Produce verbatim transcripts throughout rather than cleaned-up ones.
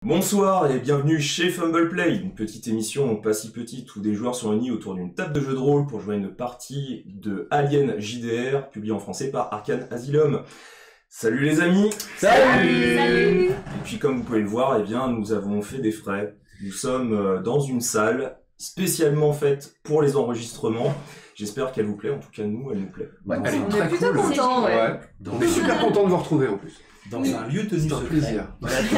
Bonsoir et bienvenue chez Fumble Play, une petite émission pas si petite où des joueurs sont réunis autour d'une table de jeu de rôle pour jouer une partie de Alien J D R, publiée en français par Arcane Asylum. Salut les amis. Salut. Salut. Et puis comme vous pouvez le voir, eh bien, nous avons fait des frais. Nous sommes dans une salle spécialement faite pour les enregistrements. J'espère qu'elle vous plaît, en tout cas nous, elle nous plaît. Ouais, elle est on très est plutôt cool. contents, ouais. Ouais. On est super contents de vous retrouver en plus. Dans oui. un lieu tenu secret. C'est un plaisir.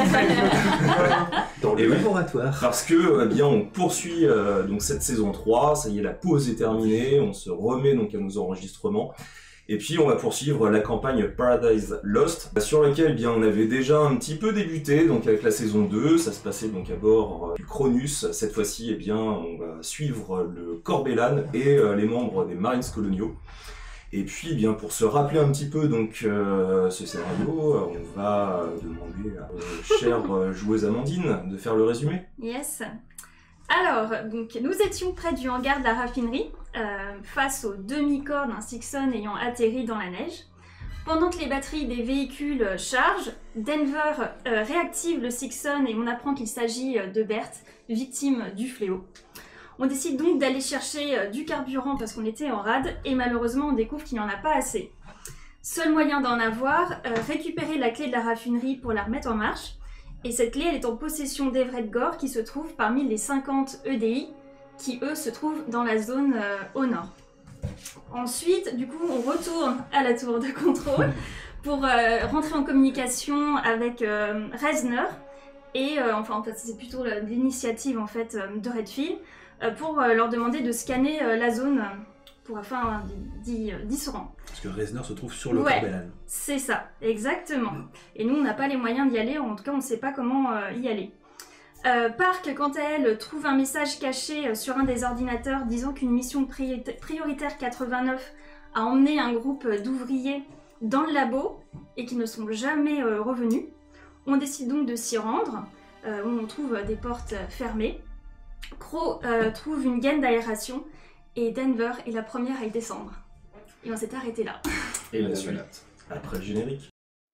Dans le laboratoire. Parce que, eh bien, on poursuit euh, donc cette saison trois, ça y est, la pause est terminée, on se remet donc à nos enregistrements. Et puis on va poursuivre la campagne Paradise Lost, sur laquelle eh bien, on avait déjà un petit peu débuté, donc avec la saison deux, ça se passait donc à bord du Cronus. Cette fois-ci, eh bien, on va suivre le Corbelan et euh, les membres des Marines coloniaux. Et puis, eh bien, pour se rappeler un petit peu donc euh, ce scénario, on va demander à notre chère joueuse Amandine de faire le résumé. Yes. Alors, donc, nous étions près du hangar de la raffinerie, euh, face aux demi-corps d'un Sixon ayant atterri dans la neige. Pendant que les batteries des véhicules chargent, Denver euh, réactive le Sixon et on apprend qu'il s'agit de Berthe, victime du fléau. On décide donc d'aller chercher du carburant parce qu'on était en rade et malheureusement on découvre qu'il n'y en a pas assez. Seul moyen d'en avoir, euh, récupérer la clé de la raffinerie pour la remettre en marche. Et cette clé, elle est en possession d'Everett Gore qui se trouve parmi les cinquante E D I qui, eux, se trouvent dans la zone euh, au nord. Ensuite, du coup, on retourne à la tour de contrôle pour euh, rentrer en communication avec euh, Reznor et, euh, enfin, en fait, c'est plutôt l'initiative en fait, de Redfield euh, pour euh, leur demander de scanner euh, la zone pour afin d'y se rendre. Parce que Reznor se trouve sur le ouais, Corbelan. C'est ça, exactement. Et nous, on n'a pas les moyens d'y aller, en tout cas, on ne sait pas comment euh, y aller. Euh, Park, quant à elle, trouve un message caché sur un des ordinateurs disant qu'une mission pri prioritaire quatre-vingt-neuf a emmené un groupe d'ouvriers dans le labo et qui ne sont jamais euh, revenus. On décide donc de s'y rendre, euh, où on trouve des portes fermées. Crow euh, trouve une gaine d'aération et Denver est la première à y descendre. Et on s'est arrêté là. Et la suite, après le générique.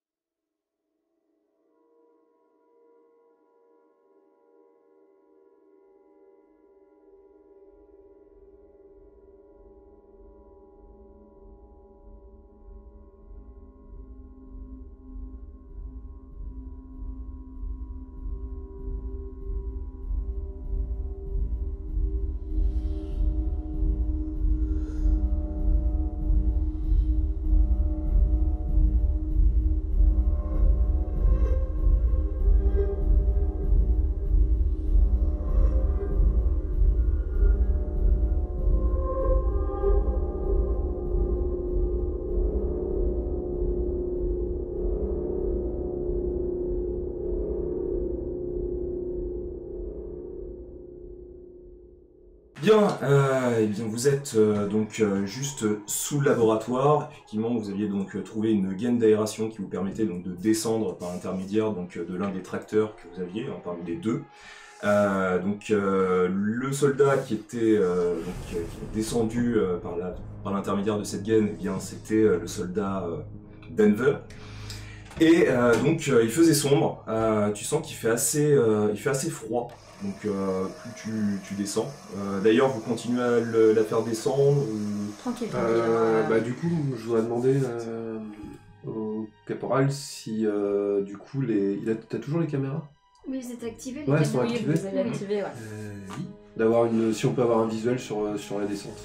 Bien, euh, eh bien, vous êtes euh, donc euh, juste sous le laboratoire. Effectivement, vous aviez donc euh, trouvé une gaine d'aération qui vous permettait donc de descendre par l'intermédiaire donc de l'un des tracteurs que vous aviez, hein, parmi les deux. Euh, donc euh, le soldat qui était euh, donc, qui est descendu euh, par la, par l'intermédiaire de cette gaine, eh bien c'était euh, le soldat euh, Denver. Et euh, donc euh, il faisait sombre. Euh, tu sens qu'il fait assez, euh, il fait assez froid. Donc euh, plus tu, tu descends. Euh, D'ailleurs, vous continuez à le, la faire descendre ou... Tranquille, tranquille. Euh, bah, du coup, je voudrais demander euh, au caporal si euh, du coup, les... il a... t'as toujours les caméras? Oui, vous êtes activés. Ouais, elles sont activées. Vous avez activé, ouais. Euh, oui. D'avoir une... Si on peut avoir un visuel sur, sur la descente.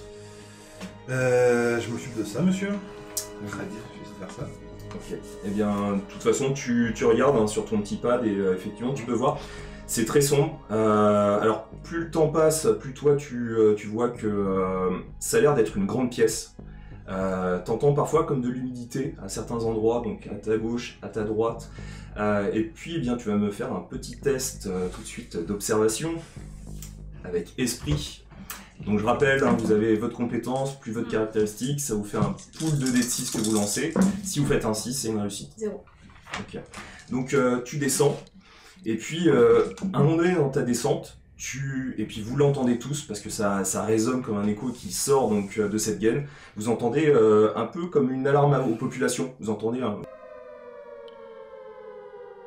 Euh, je m'occupe de ça, monsieur. Très bien, je vais essayer de faire ça. Ok. Eh bien, de toute façon, tu, tu regardes hein, sur ton petit pad et euh, effectivement, tu peux voir. C'est très sombre. Euh, alors, plus le temps passe, plus toi, tu, euh, tu vois que euh, ça a l'air d'être une grande pièce. Euh, T'entends parfois comme de l'humidité à certains endroits, donc à ta gauche, à ta droite. Euh, et puis, eh bien, tu vas me faire un petit test euh, tout de suite d'observation avec esprit. Donc je rappelle, hein, vous avez votre compétence plus votre caractéristique, ça vous fait un pool de dés de six que vous lancez. Si vous faites un six, c'est une réussite. Zéro. Ok. Donc euh, tu descends, et puis euh, à un moment donné dans ta descente, tu... et puis vous l'entendez tous parce que ça, ça résonne comme un écho qui sort donc euh, de cette gaine. Vous entendez euh, un peu comme une alarme aux populations. Vous entendez un...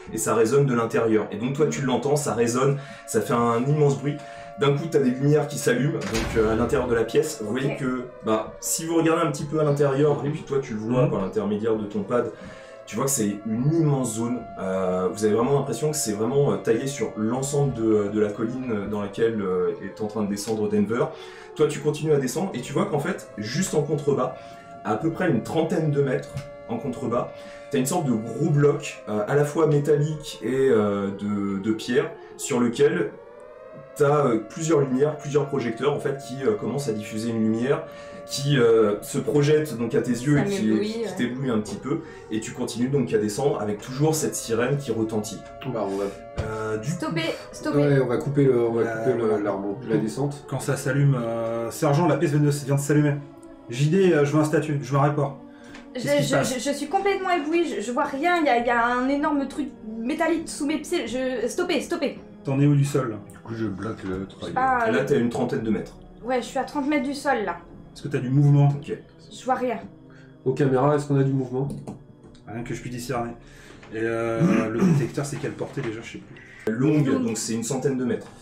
et ça résonne de l'intérieur. Et donc toi tu l'entends, ça résonne, ça fait un immense bruit. D'un coup, tu as des lumières qui s'allument donc euh, à l'intérieur de la pièce. Vous voyez que bah, si vous regardez un petit peu à l'intérieur, et puis toi tu le vois par l'intermédiaire de ton pad, tu vois que c'est une immense zone. Euh, vous avez vraiment l'impression que c'est vraiment euh, taillé sur l'ensemble de, de la colline dans laquelle euh, est en train de descendre Denver. Toi, tu continues à descendre et tu vois qu'en fait, juste en contrebas, à peu près une trentaine de mètres en contrebas, tu as une sorte de gros bloc euh, à la fois métallique et euh, de, de pierre sur lequel tu as euh, plusieurs lumières, plusieurs projecteurs en fait qui euh, commencent à diffuser une lumière qui euh, se projette donc à tes yeux Ça et qui, m'éblouit, qui ouais. t'éblouit un petit peu, et tu continues donc à descendre avec toujours cette sirène qui retentit. Bah, on va, Euh, du coup, Stoppez, stoppez. ouais, on va couper, le, on va La- couper le- voilà. la, remont- la descente. quand ça s'allume, euh, sergent, la pièce vient de, vient de s'allumer. J D, euh, je veux un statut, je veux un rapport. Je, Qu'est-ce qui se je- passe je- je suis complètement éblouie, je, je vois rien, il y, a- il y a un énorme truc métallique sous mes pieds. Je... Stoppez, stoppez. T'en es où du sol? Du coup, je bloque le treuil. Ah, Et là, tu as une trentaine de mètres. ouais, je suis à trente mètres du sol là. Est-ce que t'as du mouvement? Ok. Je vois rien. Aux caméras, est-ce qu'on a du mouvement? Rien que je puisse discerner. Et euh, le détecteur, c'est quelle portée déjà? Je sais plus. Longue, donc c'est une centaine de mètres.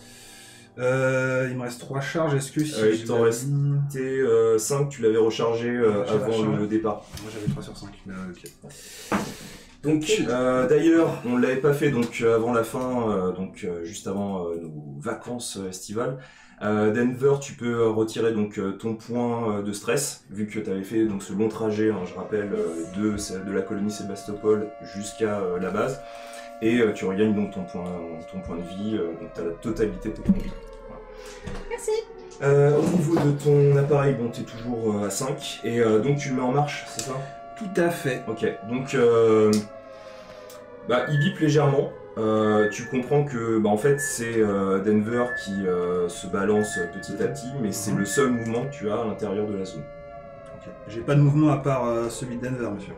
Euh, il me reste trois charges, est-ce que si Euh, il je t'en la reste- ligne- T'es euh, cinq, tu l'avais rechargé euh, J'avais avant rechargé. le départ. Moi j'avais trois sur cinq. Euh, ok. Donc euh, d'ailleurs, on ne l'avait pas fait donc euh, avant la fin, euh, donc euh, juste avant euh, nos vacances euh, estivales. Euh, Denver, tu peux euh, retirer donc euh, ton point euh, de stress, vu que tu avais fait donc ce long trajet, hein, je rappelle, euh, de, de la colonie Sébastopol jusqu'à euh, la base, et euh, tu regagnes donc ton point, ton point de vie, euh, donc tu as la totalité de tes points de vie. Voilà. Merci. Euh, au niveau de ton appareil, bon, tu es toujours euh, à cinq, et euh, donc tu le mets en marche, c'est ça? Tout à fait. Ok, donc euh, bah, il bip légèrement. Euh, tu comprends que bah, en fait c'est euh, Denver qui euh, se balance petit à petit, mais c'est le seul mouvement que tu as à l'intérieur de la zone. Ok. J'ai pas de mouvement à part euh, celui de Denver, monsieur.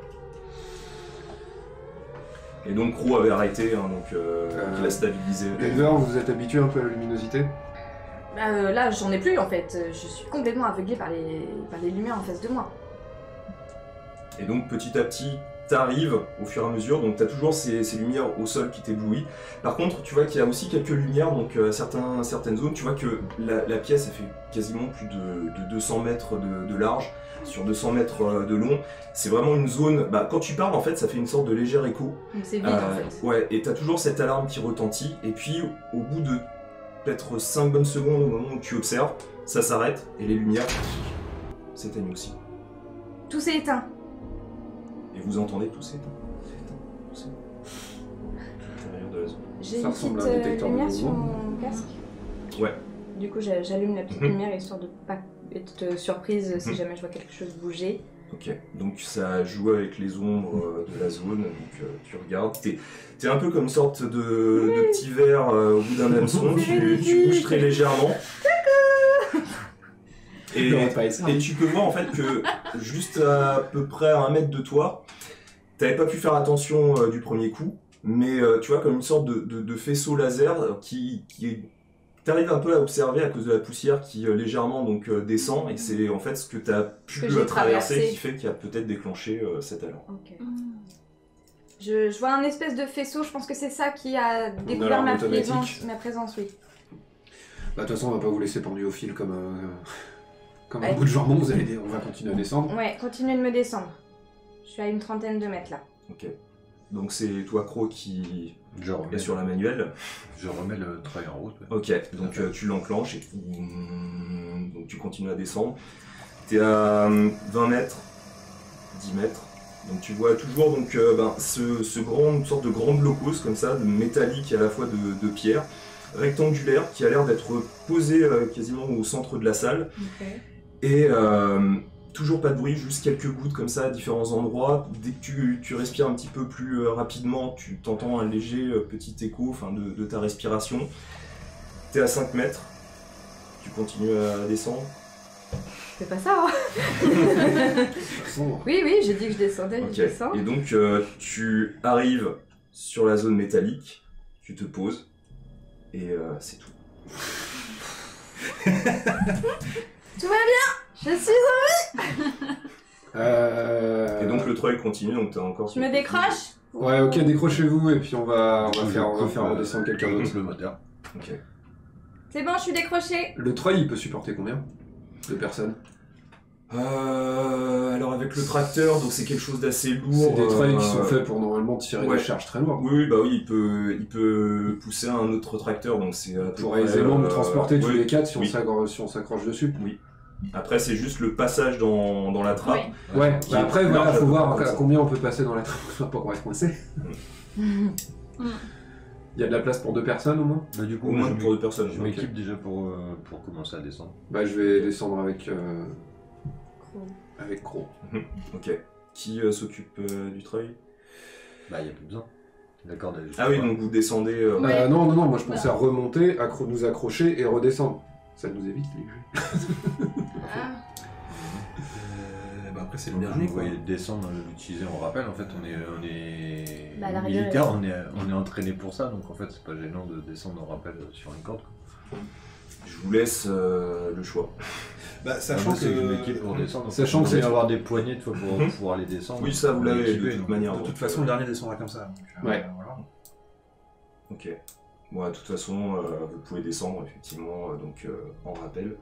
Et donc Crow avait arrêté, hein, donc euh, Euh, il a stabilisé. Denver, vous êtes habitué un peu à la luminosité? Bah, euh, là, j'en ai plus en fait. Je suis complètement aveuglée par les, par les lumières en face de moi. Et donc petit à petit, t'arrives au fur et à mesure, donc t'as toujours ces, ces lumières au sol qui t'éblouissent. Par contre, tu vois qu'il y a aussi quelques lumières, donc euh, certains, certaines zones, tu vois que la, la pièce elle fait quasiment plus de, de deux cents mètres de, de large, sur deux cents mètres euh, de long. C'est vraiment une zone, bah, quand tu parles en fait, ça fait une sorte de léger écho. Donc c'est vide Euh, en fait. Ouais, et t'as toujours cette alarme qui retentit, et puis au bout de peut-être cinq bonnes secondes, au moment où tu observes, ça s'arrête, et les lumières s'éteignent aussi. Tout s'est éteint. Et vous entendez tout s'éteint. S'éteint, tout s'éteint. À l'intérieur de la zone. J'ai Ça une ressemble petite à un euh, détecteur de lumière sur mouvement. mon casque. Ouais. Du coup, j'a- j'allume la petite Mhm. lumière histoire de pas être euh, surprise si Mhm. jamais je vois quelque chose bouger. Ok, donc ça joue avec les ombres euh, de la zone, donc euh, tu regardes, t'es es un peu comme une sorte de, de petit verre euh, au bout d'un hameçon, tu, tu bouges très légèrement. Et, Non, pas ça. et tu peux voir en fait que juste à peu près à un mètre de toi, t'avais pas pu faire attention euh, du premier coup, mais euh, tu vois comme une sorte de, de- de faisceau laser euh, qui, qui t'arrives un peu à observer à cause de la poussière qui euh, légèrement donc euh, descend, et c'est en fait ce que t'as pu Que j'ai euh, traverser traversé. qui fait qu'il a peut-être déclenché euh, cette alarme. Ok. Je, je vois un espèce de faisceau, je pense que c'est ça qui a découvert alarme ma automatique. présence, ma présence, oui. Bah, de toute façon, on va pas vous laisser pendu au fil comme, euh, comme un Ouais. bout de jambon, vous allez, on va continuer à descendre. Ouais, continuez de me descendre. Je suis à une trentaine de mètres là. Ok. Donc c'est toi Croc qui Je est remets, sur la manuelle. je remets le treuil en route. ouais. Ok, donc euh, tu l'enclenches et donc tu continues à descendre. T'es à euh, vingt mètres, dix mètres. Donc tu vois toujours donc, euh, ben, ce, ce grand, une sorte de grand blocos comme ça, de métallique et à la fois de, de pierre, rectangulaire, qui a l'air d'être posé euh, quasiment au centre de la salle. Et euh, toujours pas de bruit, juste quelques gouttes comme ça à différents endroits. Dès que tu, tu respires un petit peu plus euh, rapidement, tu t'entends un léger euh, petit écho enfin, de, de ta respiration. T'es à cinq mètres, tu continues à descendre. C'est pas ça, hein. De toute façon, Oui, oui, j'ai dit que je descendais, Ok. je descends. Et donc euh, tu arrives sur la zone métallique, tu te poses, et euh, c'est tout. Tout va bien. Je suis Euh... Et donc le treuil continue, donc t'as encore... Je me décroche. Ouais, ok, décrochez-vous et puis on va, on va Je faire, on va coupe, faire euh, redescendre quelqu'un je d'autre. coupe le moteur. Ok. C'est bon, je suis décrochée. Le treuil, il peut supporter combien de personnes? Euh, alors avec le tracteur, donc c'est quelque chose d'assez lourd. C'est des treuils qui euh, sont faits pour normalement tirer ouais. des charges très lourdes. Oui, oui, bah oui, il peut, il peut pousser un autre tracteur, donc c'est à peu Pour près, aisément nous euh, transporter tous oui, les quatre si on oui. s'accroche si on s'accroche dessus. Après, c'est juste le passage dans, dans la trappe. Oui. Ouais, Qui bah est après, plus voilà, large, faut à peu voir près à comme ça. combien on peut passer dans la trappe pour pas qu'on reste coincé. Mm. Il y a de la place pour deux personnes au moins? Bah, du coup, Au moi, moins je pour m'é- deux personnes. je ok. m'équipe déjà pour, euh, pour commencer à descendre. Bah je vais descendre avec euh, avec Croc. Ok. Qui euh, s'occupe euh, du treuil? Bah, il n'y a plus besoin. La corde, elle est juste Ah oui, là. donc vous descendez... euh, Ouais. Euh, non, non, non, moi je pensais à remonter, accro nous accrocher et redescendre. Ça nous évite les jeux. Ah. Euh, bah après, c'est le Donc, dernier, vous quoi. voyez descendre, euh, l'utiliser, on rappelle, en fait, on est, on est Bah, la rigueur, militaire, on est, on est entraîné pour ça, donc en fait, c'est pas gênant de descendre, on rappelle, euh, sur une corde. Quoi. Je vous laisse euh, le choix. Bah, Ah, sachant moi, c'est que je que... m'équipe pour descendre. Sachant donc, que il c'est- va y avoir des poignées de fois pour Mhm. pouvoir aller descendre. Oui, ça, vous On est l'avez, de équipé, toute donc, manière. De donc, toute façon, euh, le dernier descendra comme ça. Donc, euh, Ouais. voilà. Ok. Bon, de toute façon, euh, vous pouvez descendre, effectivement, euh, donc euh, en rappel.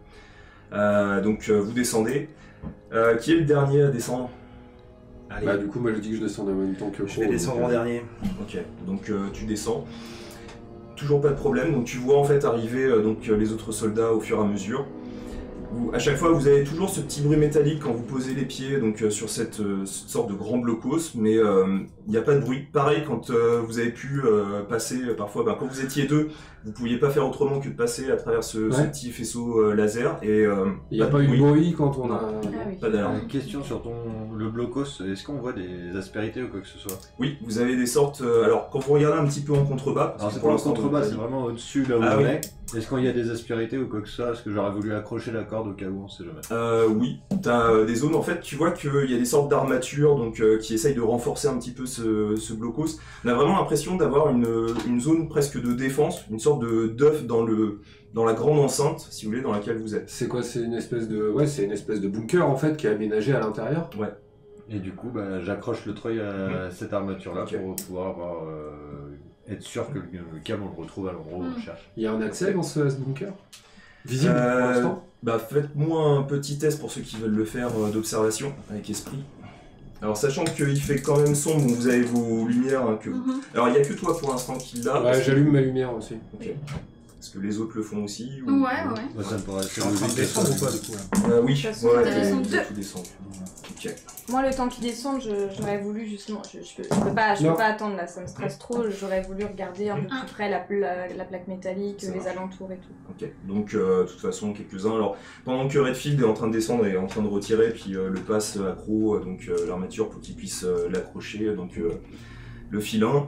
Euh, donc, euh, vous descendez. Euh, qui est le dernier à descendre? Allez, Bah du coup moi je dis que je descends en même temps que je Croc. vais descendre donc, en euh, dernier. Ok, donc euh, tu descends. Toujours pas de problème, donc tu vois en fait arriver euh, donc, euh, les autres soldats au fur et à mesure. Vous, à chaque fois, vous avez toujours ce petit bruit métallique quand vous posez les pieds donc, euh, sur cette, euh, cette sorte de grand blocos, mais il n'y a pas de bruit. Pareil, quand euh, vous avez pu euh, passer, euh, parfois, ben, quand vous étiez deux, vous pouviez pas faire autrement que de passer à travers ce, ce Ouais. petit faisceau euh, laser, et euh, Il n'y a de pas eu de bruit, bruit quand on a... Ah oui. pas d'alarme. Euh, question sur ton le blocos, est-ce qu'on voit des aspérités ou quoi que ce soit? Oui, vous avez des sortes... euh, alors, quand vous regardez un petit peu en contrebas... parce Alors que c'est pour pas en l'instant, contrebas, vous- c'est vraiment au-dessus là où Ah on oui. est. Est-ce qu'il y a des aspérités ou quoi que ce soit? Est-ce que j'aurais voulu accrocher la corde au cas où, on sait jamais. Euh, oui, t'as euh, des zones, en fait, tu vois qu'il y a des sortes d'armatures donc, euh, qui essayent de renforcer un petit peu ce, ce blocos. On a vraiment l'impression d'avoir une, une zone presque de défense, une sorte de d'œuf dans, le, dans la grande enceinte, si vous voulez, dans laquelle vous êtes. C'est quoi? C'est une espèce de... Ouais, c'est une espèce de bunker en fait qui est aménagé à l'intérieur. Et du coup, bah, j'accroche le treuil à cette armature-là Ok. pour pouvoir avoir, euh, être sûr que le, le câble on le retrouve à l'endroit où on Mm. le cherche. Il y a un accès dans ce, à ce bunker? Visible Euh, pour l'instant? Bah, faites-moi un petit test pour ceux qui veulent le faire euh, d'observation avec esprit. Alors, sachant qu'il fait quand même sombre, bon, vous avez vos lumières. Hein, que... Mhm. Alors, il n'y a que toi pour l'instant qui l'a. Ouais, parce que- j'allume ma lumière aussi. Ok. Est-ce que les autres le font aussi ou... Ouais, ouais. Moi, ça me paraît assez C'est en train de logique que descendre ça- ou pas, du coup, là? Euh, oui, De toute façon, ouais, ça vous avez- descend vous avez deux. tout descendu. Ok. Moi, le temps qu'ils descendent, je- j'aurais voulu justement. Je, je, peux, je peux pas, je Non. peux pas attendre là, ça me stresse trop. J'aurais voulu regarder un peu Ah. plus près la, la, la plaque métallique, Ça les marche. alentours et tout. Ok, donc euh, de toute façon quelques-uns. Alors pendant que Redfield est en train de descendre et en train de retirer, puis euh, le passe accro, euh, donc euh, l'armature pour qu'il puisse euh, l'accrocher, donc euh, le filin.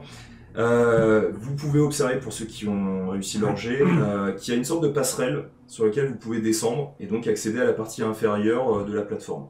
Euh, vous pouvez observer pour ceux qui ont réussi leur jet euh, qu'il y a une sorte de passerelle sur laquelle vous pouvez descendre et donc accéder à la partie inférieure euh, de la plateforme.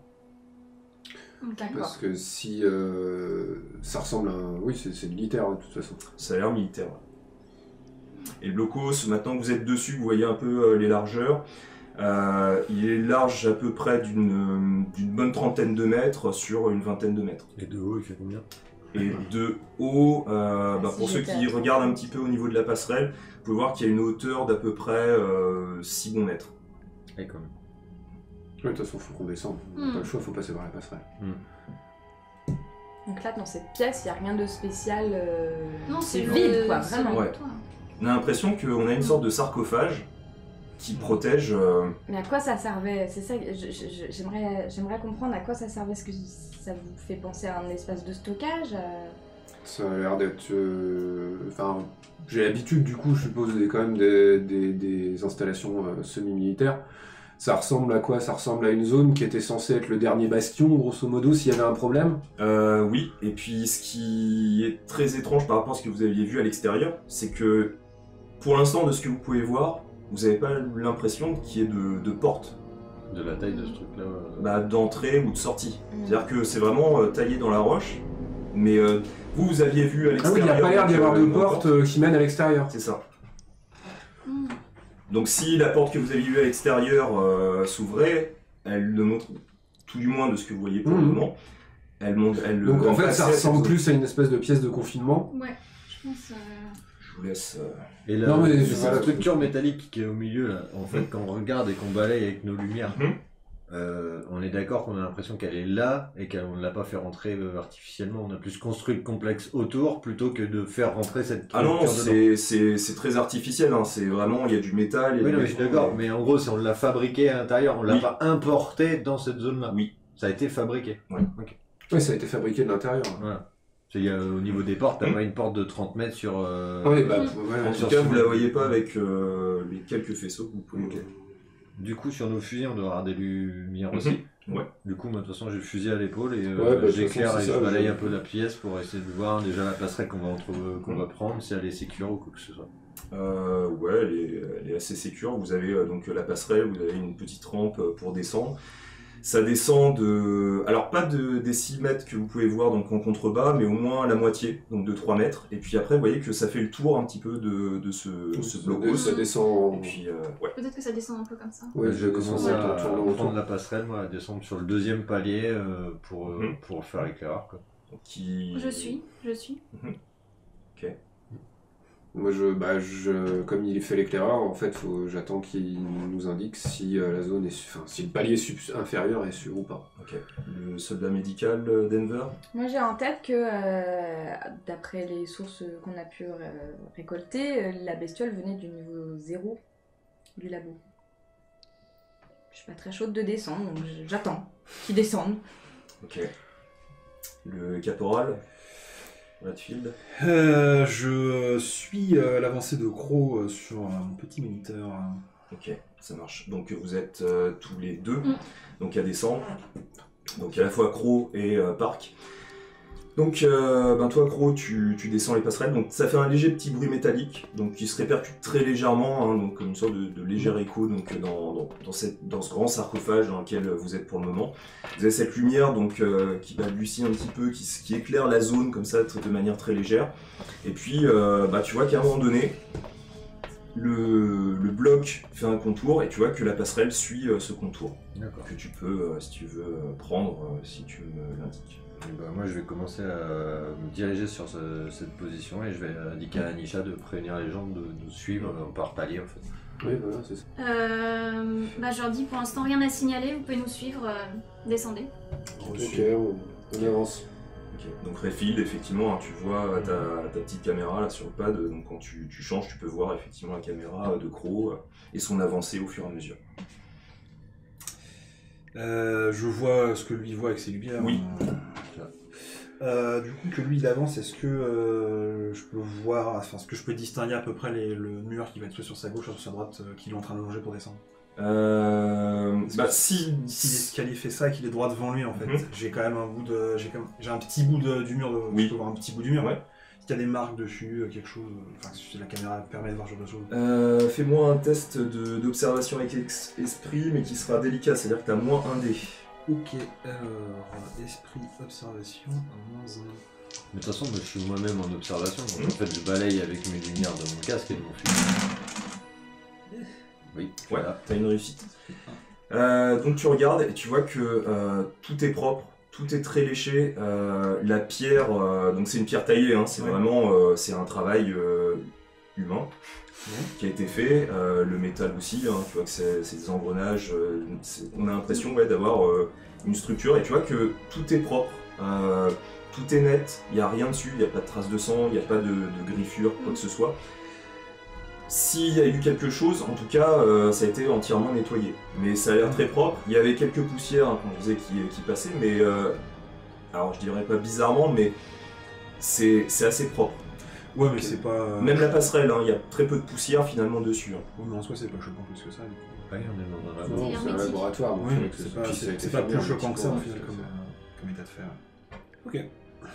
D'accord. Parce que si... euh, ça ressemble à un... Oui, c'est c'est militaire de toute façon. Ça a l'air militaire. ouais. Et le blocos, maintenant que vous êtes dessus, vous voyez un peu euh, les largeurs. Euh, il est large à peu près d'une euh, d'une bonne trentaine de mètres sur une vingtaine de mètres. Et de haut, il fait combien? Et de haut, euh, bah, Si pour ceux j'étais qui à toi. regardent un petit peu au niveau de la passerelle, vous pouvez voir qu'il y a une hauteur d'à peu près euh, six bons mètres. Et quand même. Ouais, de toute façon, faut qu'on descende. On n'a Hmm. pas le choix, faut passer par la passerelle. Donc là, dans cette pièce, il n'y a rien de spécial. euh, Non, c'est c'est vide, le- quoi, c'est vraiment. Ouais. toi. On a l'impression qu'on a une sorte de sarcophage qui protège... euh, Mais à quoi ça servait? C'est ça, je- je- je- j'aimerais j'aimerais comprendre à quoi ça servait. Est-ce que ça vous fait penser à un espace de stockage? euh, Ça a l'air d'être... euh, Enfin, j'ai l'habitude du coup, je suppose, des, quand même des, des, des installations euh, semi-militaires. Ça ressemble à quoi? Ça ressemble à une zone qui était censée être le dernier bastion, grosso modo, s'il y avait un problème. Euh, oui, et puis ce qui est très étrange par rapport à ce que vous aviez vu à l'extérieur, c'est que pour l'instant, de ce que vous pouvez voir, vous n'avez pas l'impression qu'il y ait de, de porte, De la taille de ce truc-là. euh, bah, d'entrée ou de sortie. Mm. C'est-à-dire que c'est vraiment euh, taillé dans la roche, mais euh, vous, vous aviez vu à Ah oui, il l'extérieur... n'y a pas l'air d'y donc, avoir euh, de une porte euh, qui mène à l'extérieur. C'est ça. Hmm. Donc si la porte que vous avez vue à l'extérieur euh, s'ouvrait, elle ne montre tout du moins de ce que vous voyez pour Mmh. le moment. Elle monte, elle, Donc en elle fait, passe ça à cette ressemble zone. plus à une espèce de pièce de confinement. Ouais, je pense. euh, Je vous laisse. euh, Et la, Non, mais la voilà. structure métallique qui est au milieu, là, en fait, Mhm. quand on regarde et qu'on balaye avec nos lumières, Mhm. euh, on est d'accord qu'on a l'impression qu'elle est là et qu'on ne l'a pas fait rentrer euh, artificiellement. On a plus construit le complexe autour plutôt que de faire rentrer cette Ah non, structure dedans. c'est c'est- c'est très artificiel, hein. C'est vraiment, il y a du métal. il y a Oui, du non, mais je suis béton, d'accord, mais- mais en gros, si on l'a fabriqué à l'intérieur, on l'a Oui. pas importé dans cette zone-là. Oui. Ça a été fabriqué. Oui, ça a été fabriqué de l'intérieur. Voilà. C'est, il y a, au niveau des portes, t'as Mhm. pas une porte de trente mètres sur. euh, Oui, bah, Mhm. ouais, En sur tout cas, ce- vous la voyez pas avec euh, les quelques faisceaux que vous pouvez. Ok. Du coup, sur nos fusils, on doit avoir des lumières aussi. Mhm. Ouais. Du coup, moi, de toute façon, j'ai le fusil à l'épaule et euh, Ouais, bah, de toute j'éclaire façon, et c'est je ça, balaye je- un peu la pièce pour essayer de voir déjà la passerelle qu'on va, entre- qu'on va prendre, si elle est sécure ou quoi que ce soit. Euh, ouais, elle est, elle est assez sécure. Vous avez euh, donc la passerelle, vous avez une petite rampe euh, pour descendre. Ça descend de. Alors, pas de, des six mètres que vous pouvez voir donc, en contrebas, mais au moins la moitié, donc de trois mètres. Et puis après, vous voyez que ça fait le tour un petit peu de, de ce, ce Ça, blocos. ça descend. Et puis, euh, ouais. Peut-être que ça descend un peu comme ça. Ouais, je vais commencer descends à en tournant autour. prendre la passerelle, moi, à descendre sur le deuxième palier euh, pour, euh, Mhm. pour faire l'éclaireur. quoi. Donc, qui... Je suis, je suis. Moi, je, bah, je, comme il fait l'éclaireur, en fait, faut, j'attends qu'il nous indique si euh, la zone est, su- enfin, si le palier sub- inférieur est sûr ou pas. Ok. Le soldat médical euh, Denver. Moi j'ai en tête que, euh, d'après les sources qu'on a pu euh, récolter, euh, la bestiole venait du niveau zéro du labo. Je suis pas très chaude de descendre, donc je- j'attends qu'ils descendent. Ok. Le caporal Redfield. Euh, je suis euh, l'avancée de Crow euh, sur euh, mon petit moniteur. Ok, ça marche. Donc vous êtes euh, tous les deux, Mm. donc à descendre. Donc à la fois Crow et euh, Park. Donc euh, ben toi Crow, tu, tu descends les passerelles. Donc ça fait un léger petit bruit métallique, donc qui se répercute très légèrement, hein, donc comme une sorte de, de léger écho donc dans, dans, dans, cette, dans ce grand sarcophage dans lequel vous êtes pour le moment. Vous avez cette lumière donc euh, qui balbutie un petit peu, qui, qui éclaire la zone comme ça de manière très légère. Et puis euh, bah, tu vois qu'à un moment donné, le, le bloc fait un contour et tu vois que la passerelle suit euh, ce contour. D'accord. Que tu peux, euh, si tu veux, euh, prendre, euh, si tu me l'indiques. Et ben, moi, je vais commencer à me diriger sur ce- cette position et je vais indiquer à Anisha de prévenir les gens de nous suivre euh, par palier en fait. Oui, voilà, c'est ça. Euh, bah, je leur dis pour l'instant rien à signaler, vous pouvez nous suivre, euh, descendez. Ok, on, on avance. Ok. Donc Redfield, effectivement, hein, tu vois ta, ta petite caméra là sur le pad, donc quand tu, tu changes, tu peux voir effectivement la caméra de Crow euh, et son avancée au fur et à mesure. Euh, je vois ce que lui voit avec ses lumières. Oui. Euh, du coup, que lui il avance, est-ce que euh, je peux voir, enfin, est-ce que je peux distinguer à peu près les- le mur qui va être soit sur sa gauche, soit sur sa droite, euh, qu'il est en train de longer pour descendre? Euh, bah si, Si l'escalier fait ça et qu'il est droit devant lui, en fait, Mhm. j'ai quand même un bout de, j'ai quand même, j'ai un petit bout de- du mur, de, Oui. je peux voir un petit bout du mur. Ouais. Est-ce qu'il y a des marques dessus, euh, quelque chose, euh, enfin, si la caméra permet de voir ce genre de choses. Euh, fais-moi un test de- d'observation avec ex- esprit, mais qui sera délicat, c'est-à-dire que tu as moins un dé. Ok, alors, esprit, observation, moins un. Mais de toute façon, moi, je suis moi-même en observation, donc Mhm. en fait, je balaye avec mes lumières de mon casque et de mon fusil. Oui, Ouais, voilà. t'as une réussite. Euh, donc tu regardes et tu vois que euh, tout est propre, tout est très léché. Euh, la pierre, euh, donc c'est une pierre taillée, hein, c'est Ouais. vraiment euh, c'est un travail euh, humain Ouais. qui a été fait. Euh, le métal aussi, hein, tu vois que c'est c'est des engrenages. euh, c'est- on a l'impression ouais, d'avoir euh, une structure et tu vois que tout est propre. Euh, tout est net, il n'y a rien dessus, il n'y a pas de traces de sang, il n'y a pas de, de griffures, quoi que ce soit. S'il y a eu quelque chose, en tout cas, euh, ça a été entièrement nettoyé. Mais ça a l'air très propre. Il y avait quelques poussières, hein, comme je disais, qui, qui passaient, mais... euh, alors, je dirais pas bizarrement, mais c'est c'est assez propre. Ouais, mais c'est pas. euh, Même la passerelle, hein, il y a très peu de poussière, finalement, dessus. hein. Ouais, mais en soi, c'est pas choquant plus que ça. Du coup. Ouais, on est dans un Non, labo. C'est c'est un hermétique. laboratoire. donc Oui, c'est vrai que c'est ce- pas, puis ça a c'est- été c'est pas fait plus bien, choquant que ça, au effectivement, final, comme, tout à fait. euh, comme état de faire. Ok.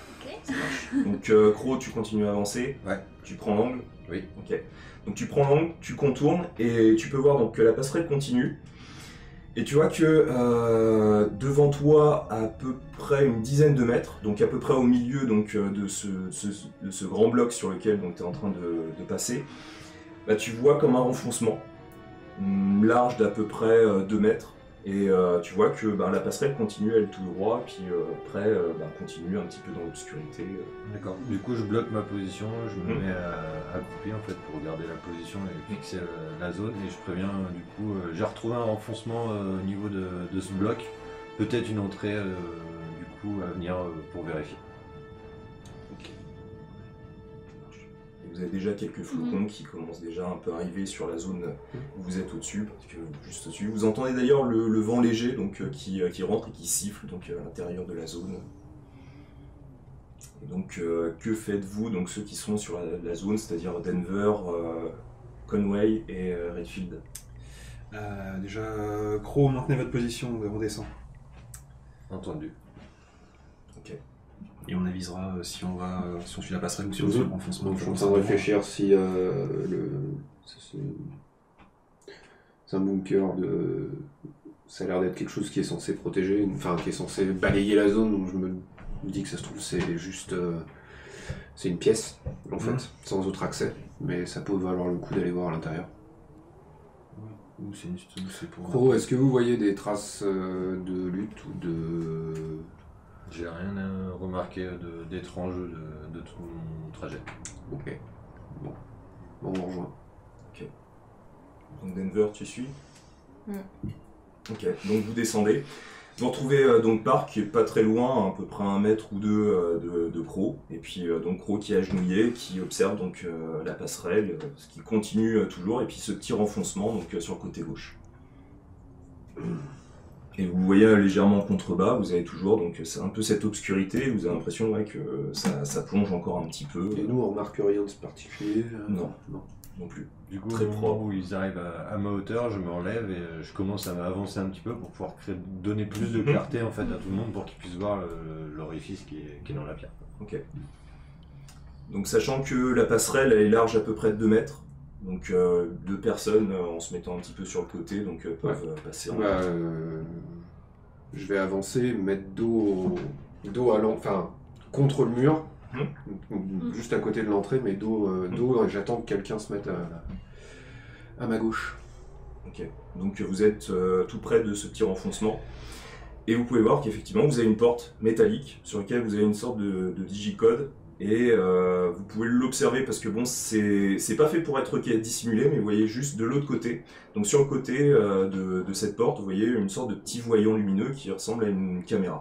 Donc, euh, Crow, tu continues à avancer. Ouais. Tu prends l'angle. Oui. Ok. Donc, tu prends l'angle, tu contournes, et tu peux voir donc, que la passerelle continue. Et tu vois que euh, devant toi, à peu près une dizaine de mètres, donc à peu près au milieu donc, euh, de, ce, ce- de ce grand bloc sur lequel tu es en train de, de passer, bah, tu vois comme un renfoncement, hum, large d'à peu près deux mètres, Et euh, tu vois que bah, la passerelle continue à aller tout droit, puis euh, après euh, bah, continue un petit peu dans l'obscurité. euh. D'accord. Du coup, je bloque ma position, je me Mhm. mets à- accroupi en fait pour regarder la position et fixer euh, la zone. Et je préviens euh, du coup, euh, j'ai retrouvé un renfoncement euh, au niveau de, de ce bloc. Peut-être une entrée euh, du coup à venir euh, pour vérifier. Et vous avez déjà quelques flocons qui commencent déjà un peu à arriver sur la zone où vous êtes au-dessus, parce que juste au-dessus. Vous entendez d'ailleurs le, le vent léger donc, euh, qui, euh, qui rentre et qui siffle donc, à l'intérieur de la zone. Et donc euh, que faites-vous, donc ceux qui sont sur la, la zone, c'est-à-dire Denver, euh, Conway et euh, Redfield? Euh, déjà, euh, Crow, maintenez votre position, on descend. Entendu. Ok. Et on avisera euh, si on va, euh, si on suit la passerelle ou si on Mhm. suit le renfoncement. Donc je suis en train de réfléchir si euh, le... c'est- c'est un bunker de... Ça a l'air d'être quelque chose qui est censé protéger, enfin qui est censé balayer la zone, donc je me dis que ça se trouve c'est juste... euh, c'est une pièce, en fait, Mhm. sans autre accès, mais ça peut valoir le coup d'aller voir à l'intérieur. Ou c'est une- ou c'est pour. Pro, est-ce que vous voyez des traces euh, de lutte ou de... J'ai rien à remarquer de- d'étrange de, de tout mon trajet. Ok, bon, bon on vous rejoint. Donc Denver, tu suis? Mm. Ok, donc vous descendez. Vous retrouvez euh, donc Park qui est pas très loin, à peu près un mètre ou deux euh, de, de Crow. Et puis euh, donc Crow qui est agenouillé, qui observe donc euh, la passerelle, euh, ce qui continue euh, toujours, et puis ce petit renfoncement donc euh, sur le côté gauche. Et vous voyez euh, légèrement en contrebas, vous avez toujours donc c'est un peu cette obscurité, vous avez l'impression ouais, que ça, ça plonge encore un petit peu. Et nous on remarque rien de particulier euh, Non. non. Non plus. Du coup, Très au moment propre. où ils arrivent à, à ma hauteur, je me relève et euh, je commence à m'avancer un petit peu pour pouvoir créer- donner plus de clarté en fait à tout le monde pour qu'ils puissent voir le- l'orifice qui est, qui est dans la pierre. Ok. Donc sachant que la passerelle elle est large à peu près de deux mètres, donc euh, deux personnes euh, en se mettant un petit peu sur le côté donc euh, peuvent euh, passer en Bah, euh, je vais avancer, mettre dos, au- dos à l'en- enfin contre le mur, Mhm. juste à côté de l'entrée, mais dos, euh, dos et j'attends que quelqu'un se mette à, à ma gauche. Ok. Donc vous êtes euh, tout près de ce petit renfoncement et vous pouvez voir qu'effectivement vous avez une porte métallique sur laquelle vous avez une sorte de, de digicode et euh, vous pouvez l'observer parce que bon c'est c'est pas fait pour être dissimulé mais vous voyez juste de l'autre côté. Donc sur le côté euh, de, de cette porte vous voyez une sorte de petit voyant lumineux qui ressemble à une caméra.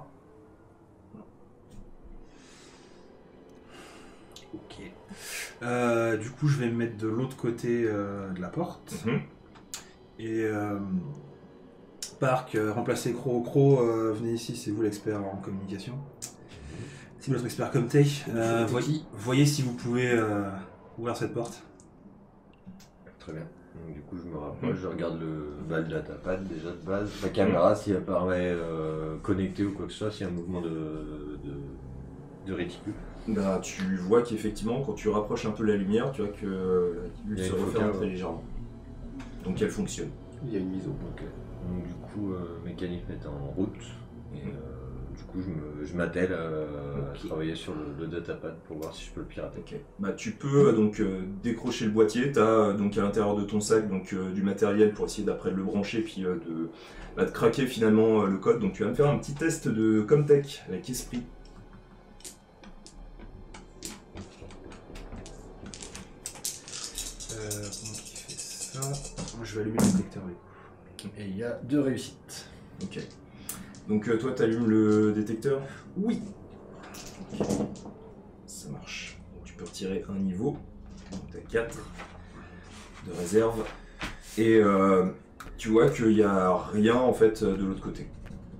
Ok. Euh, du coup, je vais me mettre de l'autre côté euh, de la porte. Mhm. Et euh, Park, euh, remplacez Crow. Crow, euh, venez ici, c'est vous l'expert en communication. C'est votre expert Comté. Euh, voyez, voyez si vous pouvez euh, ouvrir cette porte. Très bien. Donc, du coup, je me rapproche, je regarde le, bah, le datapad déjà de base, la caméra si elle paraît euh, connectée ou quoi que ce soit, s'il y a un mouvement de, de, de réticule. Bah, tu vois qu'effectivement, quand tu rapproches un peu la lumière, tu vois que la Il y bulle a se une referme focale, très ouais. légèrement. Donc elle fonctionne. Il y a une mise au Ok. Donc du coup, euh, mécanique est en route. Et euh, du coup, je me- je m'attelle à, Ok. à travailler sur le, le datapad pour voir si je peux le pirater. Ok. Bah, tu peux euh, donc euh, décrocher le boîtier. Tu as donc à l'intérieur de ton sac donc, euh, du matériel pour essayer d'après de le brancher puis euh, de, bah, de craquer finalement euh, le code. Donc tu vas me faire un petit test de Comtech avec Esprit. Euh, comment il fait ça? Moi, je vais allumer le détecteur. du coup. Et il y a deux réussites. Ok. Donc euh, toi, tu allumes le détecteur. Oui. Ça marche. Donc, tu peux retirer un niveau. Donc tu as quatre de réserve. Et euh, tu vois qu'il n'y a rien en fait de l'autre côté.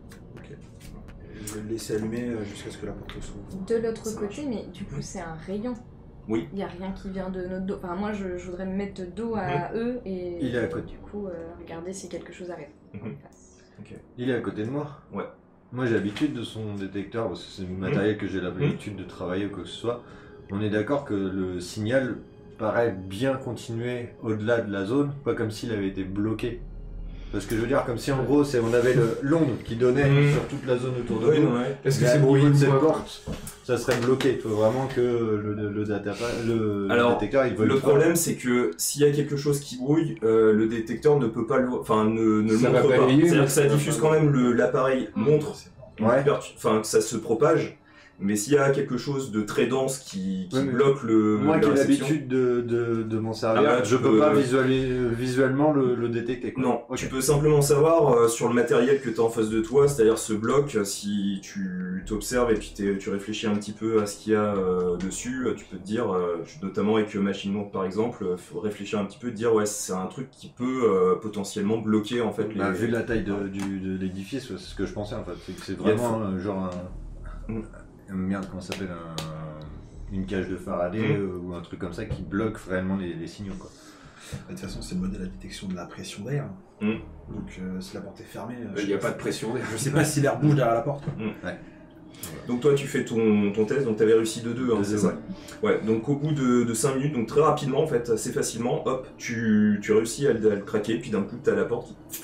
Je vais le laisser allumer euh, jusqu'à ce que la porte s'ouvre. De l'autre Ça côté, mais du coup, c'est un rayon. Oui. Il n'y a rien qui vient de notre dos. Enfin, moi, je, je voudrais me mettre de dos à eux et Il est à côté. du coup, euh, regarder si quelque chose arrive. Mhm. en face. Il est à côté de moi. Ouais. Moi j'ai l'habitude de son détecteur parce que c'est le matériel que j'ai l'habitude de travailler ou quoi que ce soit. On est d'accord que le signal paraît bien continuer au-delà de la zone, pas comme s'il avait été bloqué. Parce que je veux dire, comme si en gros c'est, on avait le- l'onde qui donnait Mmh. sur toute la zone autour de Oui, nous. non, ouais. Est-ce que Mais c'est au niveau brouillé de ou cette pas porte, ça serait bloqué. Il faut vraiment que le, le, le, data, le Alors, détecteur il veuille Le pas. problème, c'est que s'il y a quelque chose qui brouille, euh, le détecteur ne peut pas le, enfin, ne, ne le Ça va montre pas. balayer, C'est-à-dire mais que ça ça va diffuse pas- quand même le- l'appareil montre, Ouais. enfin que ça se propage. Mais s'il y a quelque chose de très dense qui, qui Ouais, mais bloque le, Moi la qui ai réception- l'habitude de, de, de m'en servir, Ah bah, tu je peux peux- pas visualiser, visuellement le, le détecter. Quoi. Non, Ok. tu peux simplement savoir euh, sur le matériel que tu as en face de toi, c'est-à-dire ce bloc, euh, si tu t'observes et puis t'es- tu réfléchis un petit peu à ce qu'il y a euh, dessus, euh, tu peux te dire, euh, notamment avec euh, Machine Lourde par exemple, euh, faut réfléchir un petit peu, te dire ouais c'est un truc qui peut euh, potentiellement bloquer en fait les... Bah, vu la taille de, du, de l'édifice, c'est ce que je pensais en fait. C'est que c'est Il y a vraiment euh, genre un, Mm. un- merde, comment ça s'appelle un- une cage de Faraday Mm. euh, ou un truc comme ça qui bloque réellement les, les signaux quoi. De toute façon, c'est le modèle à détection de la pression d'air. Mm. Donc, euh, si la porte est fermée, euh, je Il n'y a sais pas de pression. Je sais pas si l'air bouge derrière la porte. Donc toi tu fais ton, ton test, donc tu avais réussi de deux, hein, De c'est deux, ça. Ouais, donc au bout de, de cinq minutes, donc très rapidement en fait, assez facilement, hop, tu, tu réussis à, le- à le craquer, puis d'un coup tu as la porte qui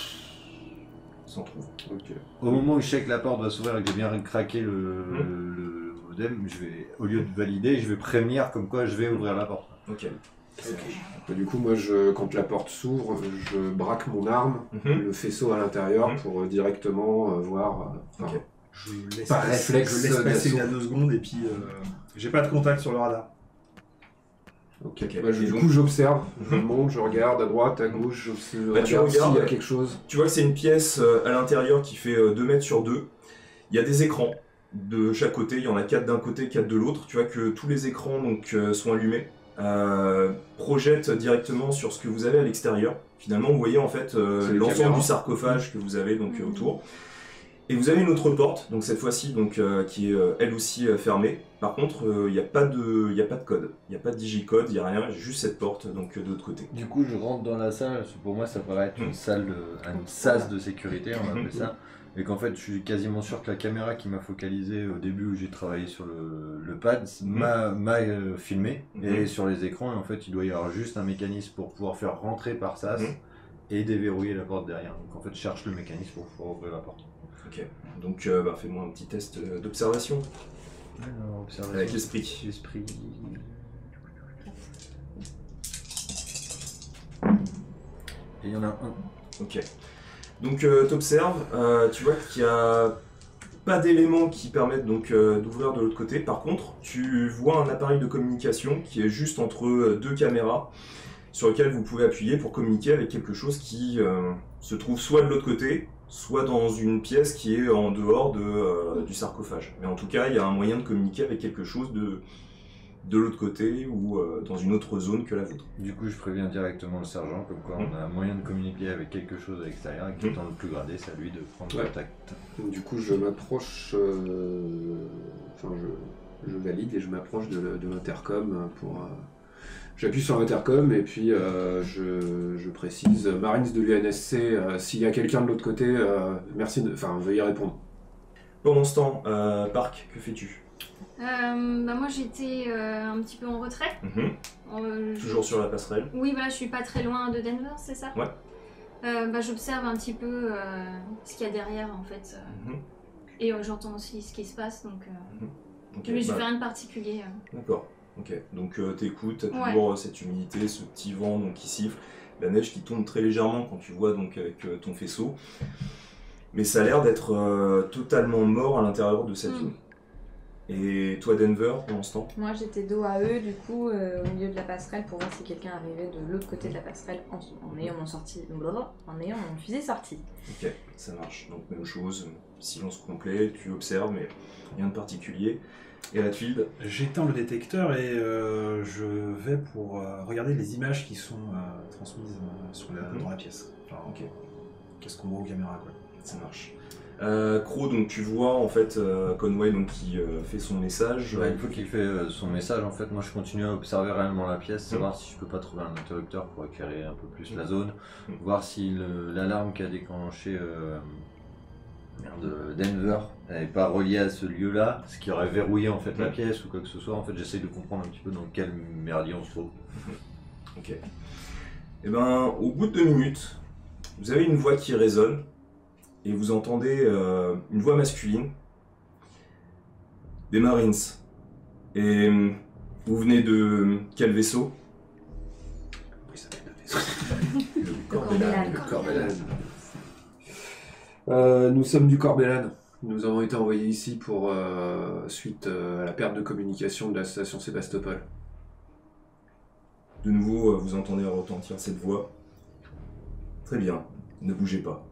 s'en trouve. Ok. Au moment où je sais que la porte va s'ouvrir et que j'ai bien craqué le, Mm. le, le modem, je vais, au lieu de valider, je vais prévenir comme quoi je vais ouvrir la porte. Ok. Et du coup, moi, je, quand la porte s'ouvre, je braque mon arme, Mhm. le faisceau à l'intérieur, Mhm. pour euh, directement euh, voir. euh, enfin, Ok. Je laisse, Par passer- réflexe je laisse passer d'assaut. une à deux secondes et puis euh, j'ai pas de contact sur le radar. Ok. Ok. Bah, je- Et du donc- coup, j'observe, je Mhm. monte, je regarde à droite, à gauche, j'observe, Bah, tu regarde s'il regardes. y a quelque chose. Tu vois que c'est une pièce euh, à l'intérieur qui fait euh, deux mètres sur deux. Il y a des écrans de chaque côté, il y en a quatre d'un côté, quatre de l'autre. Tu vois que tous les écrans donc, euh, sont allumés, euh, projettent directement sur ce que vous avez à l'extérieur. Finalement, vous voyez en fait euh, C'est les l'ensemble caméras. du sarcophage que vous avez donc euh, Mhm. autour. Et vous avez une autre porte, donc cette fois-ci donc euh, qui est euh, elle aussi euh, fermée. Par contre, euh, il n'y a pas de, il y a pas de code, il n'y a pas de digicode, il n'y a rien, juste cette porte donc euh, de l'autre côté. Du coup, je rentre dans la salle. Pour moi, ça paraît être une Mm. salle, de, une sas de sécurité, on va appeler Mhm. ça. Et qu'en fait, je suis quasiment sûr que la caméra qui m'a focalisé au début où j'ai travaillé sur le, le pad Mhm. m'a m'a, euh, filmé. Mhm. Et sur les écrans, en fait, il doit y avoir juste un mécanisme pour pouvoir faire rentrer par sas Mhm. et déverrouiller la porte derrière. Donc en fait, je cherche le mécanisme pour pouvoir ouvrir la porte. Ok, donc euh, bah, fais-moi un petit test euh, d'observation Alors, observation. avec l'esprit. L'esprit. Et il y en a un. Ok. Donc euh, t'observes, euh, tu vois qu'il n'y a pas d'éléments qui permettent donc euh, d'ouvrir de l'autre côté. Par contre, tu vois un appareil de communication qui est juste entre euh, deux caméras sur lequel vous pouvez appuyer pour communiquer avec quelque chose qui euh, se trouve soit de l'autre côté, soit dans une pièce qui est en dehors de, euh, du sarcophage. Mais en tout cas, il y a un moyen de communiquer avec quelque chose de, de l'autre côté ou euh, dans une autre zone que la vôtre. Du coup, je préviens directement le sergent, comme quoi on a un moyen de communiquer avec quelque chose à l'extérieur et que Mhm. étant le plus gradé, c'est à lui de prendre Ouais. contact. Donc, du coup, je m'approche, euh, enfin, je, je valide et je m'approche de, le- de l'intercom pour. euh, J'appuie sur l'intercom et puis euh, je, je précise Marines de l'U N S C, euh, s'il y a quelqu'un de l'autre côté, euh, merci, de, enfin, veuillez répondre. Pendant ce temps, euh, Park, que fais-tu? Euh, bah moi j'étais euh, un petit peu en retrait. Mhm. Euh, je- Toujours sur la passerelle. Oui, voilà, je suis pas très loin de Denver, c'est ça? Ouais. Euh, bah, j'observe un petit peu euh, ce qu'il y a derrière en fait. euh, Mhm. Et euh, j'entends aussi ce qui se passe, donc. euh, Ok, Mais je bah, fais rien de particulier. euh. D'accord. Ok. Donc euh, t'écoutes, t'as Ouais. toujours euh, cette humidité, ce petit vent donc, qui siffle, la neige qui tombe très légèrement quand tu vois donc avec euh, ton faisceau. Mais ça a l'air d'être euh, totalement mort à l'intérieur de cette Mm. zone. Et toi Denver, pendant ce temps? Moi j'étais dos à eux du coup euh, au milieu de la passerelle pour voir si quelqu'un arrivait de l'autre côté de la passerelle en, en ayant mon sorti, en ayant mon fusil sorti. Ok, ça marche. Donc même chose, silence complet, tu observes mais rien de particulier. Et Redfield? J'éteins le détecteur et euh, je vais pour euh, regarder les images qui sont euh, transmises euh, sur la- Mhm. dans la pièce. Enfin, Ok. qu'est-ce qu'on voit aux caméras quoi. Ça marche. Euh, Crow, donc tu vois en fait euh, Conway donc, qui euh, fait son message. Ouais, une fois qu'il fait euh, son message, en fait, moi je continue à observer réellement la pièce, savoir si je peux pas trouver un interrupteur pour éclairer un peu plus la zone, Mhm. voir si le- l'alarme qui a déclenché euh, merde, Denver n'est pas reliée à ce lieu-là, ce qui aurait verrouillé en fait la Mhm. pièce ou quoi que ce soit. En fait, j'essaie de comprendre un petit peu dans quel merdier on se trouve. Ok. Et ben, au bout de deux minutes, vous avez une voix qui résonne et vous entendez euh, une voix masculine. Des Marines. Et euh, vous venez de quel vaisseau? Oui, ça va être un vaisseau. Le Corbellan. Le Corbellan. Euh, nous sommes du Corbellan. Nous avons été envoyés ici pour euh, suite euh, à la perte de communication de la station Sébastopol. De nouveau, euh, vous entendez retentir cette voix. Très bien, ne bougez pas.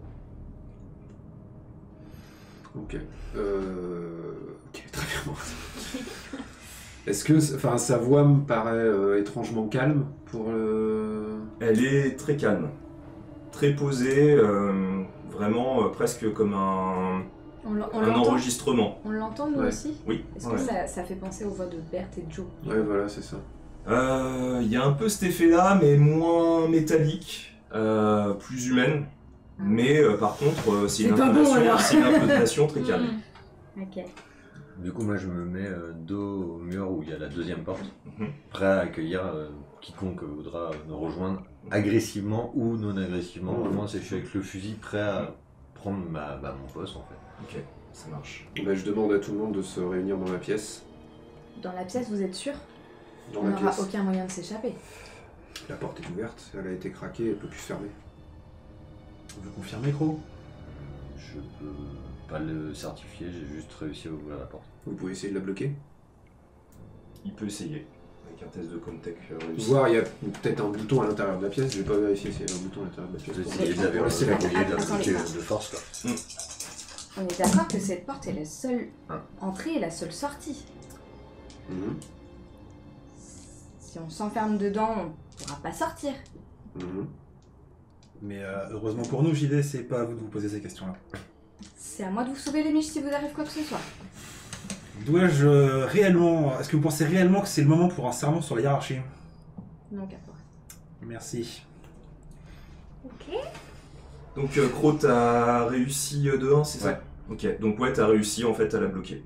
Ok. Euh... Ok, très bien. Est-ce que, enfin, sa voix me paraît euh, étrangement calme pour le... Elle est très calme, très posée, euh, vraiment euh, presque comme un, On l'en- on un l'entend enregistrement. On l'entend nous Ouais. aussi? Oui. Est-ce ouais. que ça, ça fait penser aux voix de Berthe et de Joe? Ouais, voilà, c'est ça. Euh, Il y a un peu cet effet-là, mais moins métallique, euh, plus humaine. Mais euh, par contre, euh, c'est une, C'est pas bon, intonation- alors. c'est une intonation très calme. Mm. Ok. Du coup, moi, je me mets euh, dos au mur où il y a la deuxième porte, Mhm. prêt à accueillir euh, quiconque voudra nous rejoindre agressivement ou non agressivement. Mhm. Moi, c'est je suis avec le fusil prêt à prendre ma, bah, mon poste en fait. Ok, ça marche. Bah, je demande à tout le monde de se réunir dans la pièce. Dans la pièce, vous êtes sûr? Dans On la n'aura pièce. aucun moyen de s'échapper. La porte est ouverte, elle a été craquée, elle peut plus se fermer. Vous confirmez, Cro? Je peux pas le certifier, j'ai juste réussi à ouvrir la porte. Vous pouvez essayer de la bloquer. Il peut essayer, avec un test de Comtech euh, réussi. Voir, il y a peut-être un bouton à l'intérieur de la pièce, je vais pas vérifier s'il y a un bouton à l'intérieur de la Je pièce. vais pour- essayer de la pour laisser la verrouiller, de la Attendez. bloquer de force quoi. On est d'accord que cette porte est la seule Hein. entrée et la seule sortie. Mhm, Si on s'enferme dedans, on pourra pas sortir. mhm. Mais euh, heureusement pour nous, J D, c'est pas à vous de vous poser ces questions-là. C'est à moi de vous sauver les miches si vous arrive quoi que ce soit. Dois-je euh, réellement... Est-ce que vous pensez réellement que c'est le moment pour un serment sur la hiérarchie? Non, caporal. Merci. Ok. Donc euh, Cro, t'as réussi euh, de un, c'est Ouais. ça? Ok, donc ouais, t'as réussi en fait à la bloquer.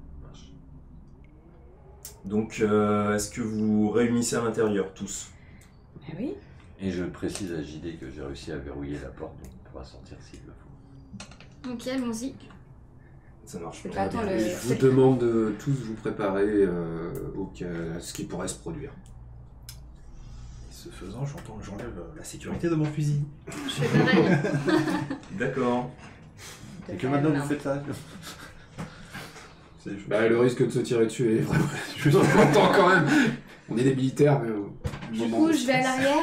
Donc euh, est-ce que vous réunissez à l'intérieur, tous? Eh oui. Et je précise à J D que j'ai réussi à verrouiller la porte, donc on pourra sortir s'il le faut. Ok, allons-y. Ça marche. C'est pas tant le- Et je vous demande de tous vous préparer euh, au cas- à ce qui pourrait se produire. Et ce faisant, j'entends, j'enlève euh, la sécurité de mon fusil. Je fais pareil. D'accord. De Et que quand maintenant même, vous faites ça C'est- je- Bah, le risque de se tirer dessus est vraiment juste important quand même. On est des militaires, mais au Du moment coup, où- je vais à l'arrière.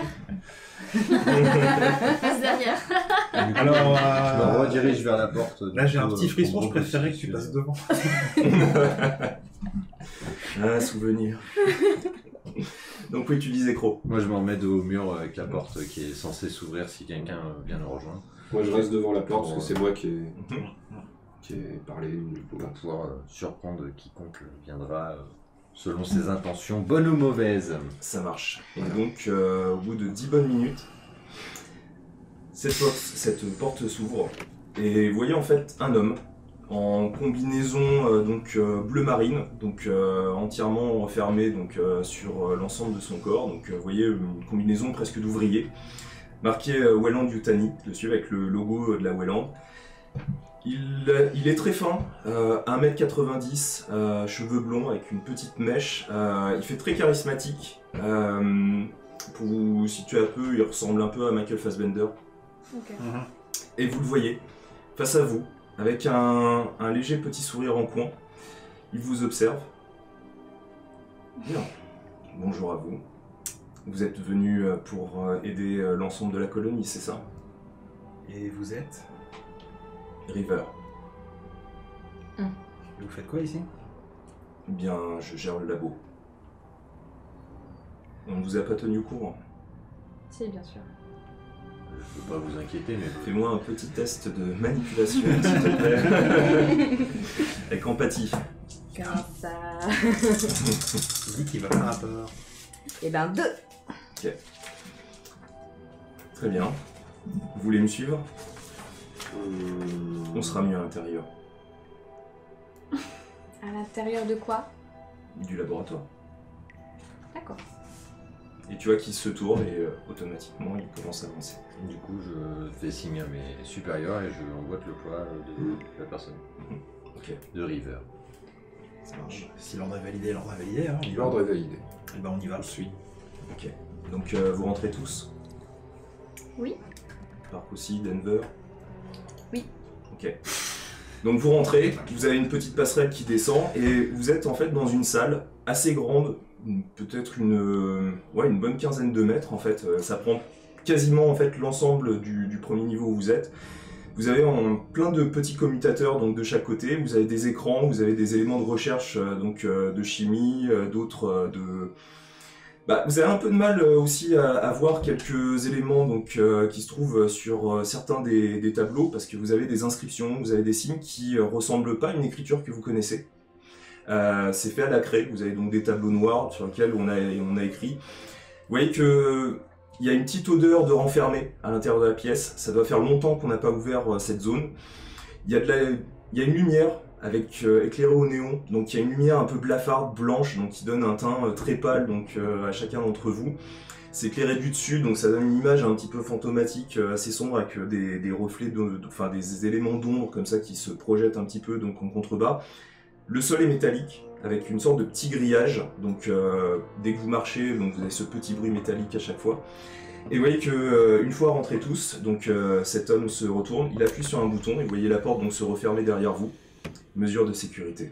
Passe derrière. Alors, Je me euh, redirige vers la porte. là j'ai un du coup, petit euh, frisson, pour je me préférais que tu repositionner. passes devant. Ah, souvenir. Donc oui, tu disais Cro. Moi je m'en mets dos au mur avec la porte qui est censée s'ouvrir si quelqu'un euh, vient nous rejoindre. Moi, je reste devant la porte parce que c'est moi qui ai, Mhm. qui ai parlé. Du coup, Pour pouvoir euh, surprendre quiconque viendra euh, selon ses intentions, bonnes ou mauvaises. Ça marche. Et donc, euh, au bout de dix bonnes minutes, cette porte, cette porte s'ouvre. Et vous voyez en fait un homme en combinaison euh, donc euh, bleu marine, donc euh, entièrement refermé donc euh, sur euh, l'ensemble de son corps. Donc euh, vous voyez une combinaison presque d'ouvrier, marqué euh, Welland Yutani dessus avec le logo euh, de la Welland. Il, euh, il est très fin, euh, un mètre quatre-vingt-dix, euh, cheveux blonds avec une petite mèche. Euh, il fait très charismatique. Euh, pour vous situer un peu, il ressemble un peu à Michael Fassbender. Ok. Mhm. Et vous le voyez, face à vous, avec un, un léger petit sourire en coin. Il vous observe. Bien. Bonjour à vous. Vous êtes venu euh, pour euh, aider euh, l'ensemble de la colonie, c'est ça? Et vous êtes? River. Et vous faites quoi ici? Eh bien, je gère le labo. On ne vous a pas tenu au courant. Si, bien sûr. Je peux pas vous inquiéter, mais Fais-moi un petit test de manipulation, s'il te plaît. Avec empathie. Comment ça? Dis qu'il va faire un peur. Eh ben, deux. Très bien. Vous voulez me suivre? Hum, On sera mieux à l'intérieur À l'intérieur de quoi? du laboratoire. D'accord. Et tu vois qu'il se tourne et euh, automatiquement il commence à avancer. Du coup, je fais signe à mes supérieurs et je emboîte le poids de Mm. la personne. Ok, De River. ça marche. Si l'ordre est validé, l'ordre est validé. Hein, on y va. L'ordre est validé. Eh ben, on y va. On suit. Ok, donc euh, vous rentrez tous? Oui. Parc aussi, Denver? Oui. Ok. Donc vous rentrez, vous avez une petite passerelle qui descend et vous êtes en fait dans une salle assez grande, peut-être une, euh, ouais, une bonne quinzaine de mètres en fait. Euh, Ça prend quasiment en fait l'ensemble du, du premier niveau où vous êtes. Vous avez en, plein de petits commutateurs donc de chaque côté. Vous avez des écrans, vous avez des éléments de recherche euh, donc euh, de chimie, euh, d'autres euh, de Bah, vous avez un peu de mal euh, aussi à, à voir quelques éléments donc, euh, qui se trouvent sur euh, certains des, des tableaux parce que vous avez des inscriptions, vous avez des signes qui euh, ressemblent pas à une écriture que vous connaissez. Euh, c'est fait à la craie, vous avez donc des tableaux noirs sur lesquels on a, on a écrit. Vous voyez que il y a une petite odeur de renfermé à l'intérieur de la pièce, ça doit faire longtemps qu'on n'a pas ouvert euh, cette zone. Il y a de la, il y a une lumière avec euh, éclairé au néon, donc il y a une lumière un peu blafarde, blanche, donc qui donne un teint euh, très pâle donc, euh, à chacun d'entre vous. C'est éclairé du dessus, donc ça donne une image un petit peu fantomatique, euh, assez sombre, avec euh, des, des reflets, de, de- enfin des éléments d'ombre comme ça qui se projettent un petit peu donc en contrebas. Le sol est métallique, avec une sorte de petit grillage, donc euh, dès que vous marchez, donc vous avez ce petit bruit métallique à chaque fois. Et vous voyez que euh, une fois rentrés tous, donc euh, cet homme se retourne, il appuie sur un bouton et vous voyez la porte donc se refermer derrière vous. Mesure de sécurité.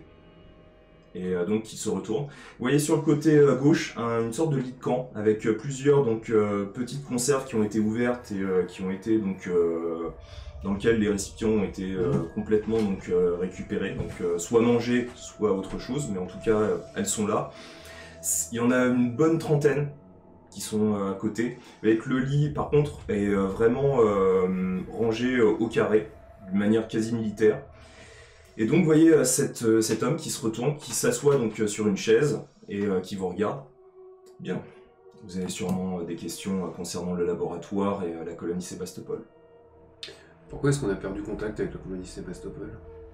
Et euh, donc il se retourne. Vous voyez sur le côté euh, gauche un- une sorte de lit de camp avec euh, plusieurs donc euh, petites conserves qui ont été ouvertes et euh, qui ont été donc euh, dans lequel les récipients ont été euh, complètement donc euh, récupérés, donc euh, soit mangés, soit autre chose, mais en tout cas euh, elles sont là. Il y en a une bonne trentaine qui sont euh, à côté. Avec le lit par contre est euh, vraiment euh, rangé euh, au carré, d'une manière quasi militaire. Et donc vous voyez euh, cette, euh, cet homme qui se retourne, qui s'assoit donc euh, sur une chaise et euh, qui vous regarde. Bien. Vous avez sûrement euh, des questions euh, concernant le laboratoire et euh, la colonie Sébastopol. Pourquoi est-ce qu'on a perdu contact avec la colonie Sébastopol?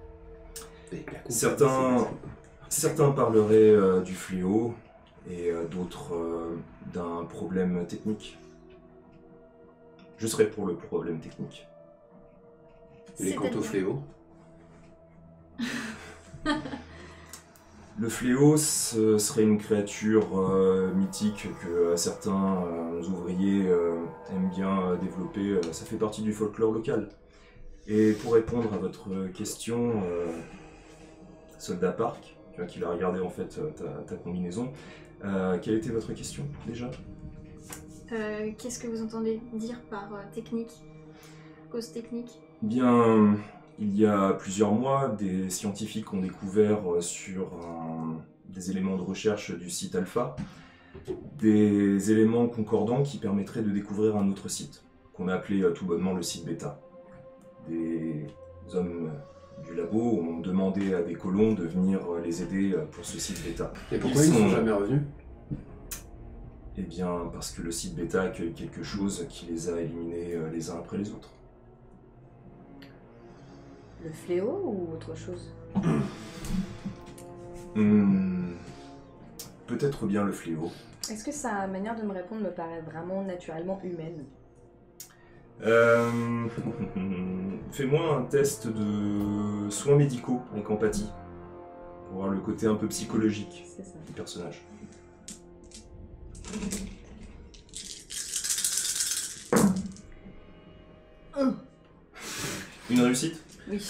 Avec la compagnie Certains, Sébastopol. certains parleraient euh, du fléau et euh, d'autres euh, d'un problème technique. Je serai pour le problème technique. Et quant au C'est-à-dire fléau? Le fléau, ce serait une créature euh, mythique que euh, certains euh, ouvriers euh, aiment bien euh, développer. Euh, ça fait partie du folklore local. Et pour répondre à votre question, euh, soldat Park, tu vois qu'il a regardé en fait euh, ta, ta combinaison, euh, quelle était votre question déjà? Euh, Qu'est-ce que vous entendez dire par euh, technique? Cause technique? Bien, il y a plusieurs mois, des scientifiques ont découvert euh, sur un- des éléments de recherche du site Alpha des éléments concordants qui permettraient de découvrir un autre site, qu'on a appelé euh, tout bonnement le site Beta. Des hommes euh, du labo ont demandé à des colons de venir euh, les aider euh, pour ce site Beta. Et pourquoi ils Ils ne sont sont- jamais revenus? Eh bien, parce que le site Beta accueille quelque chose qui les a éliminés euh, les uns après les autres. Le fléau ou autre chose? Hmm, peut-être bien le fléau. Est-ce que sa manière de me répondre me paraît vraiment naturellement humaine? Euh, Fais-moi un test de soins médicaux avec empathie, pour voir le côté un peu psychologique C'est ça. du personnage. Une réussite? Oui.